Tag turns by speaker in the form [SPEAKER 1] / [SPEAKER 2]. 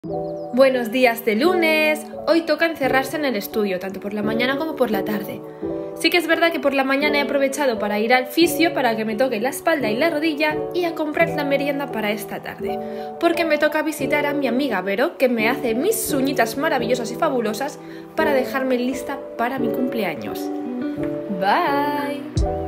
[SPEAKER 1] Buenos días de lunes. Hoy toca encerrarse en el estudio, tanto por la mañana como por la tarde. Sí que es verdad que por la mañana he aprovechado para ir al fisio para que me toque la espalda y la rodilla y a comprar la merienda para esta tarde, porque me toca visitar a mi amiga Vero, que me hace mis uñitas maravillosas y fabulosas para dejarme lista para mi cumpleaños. Bye.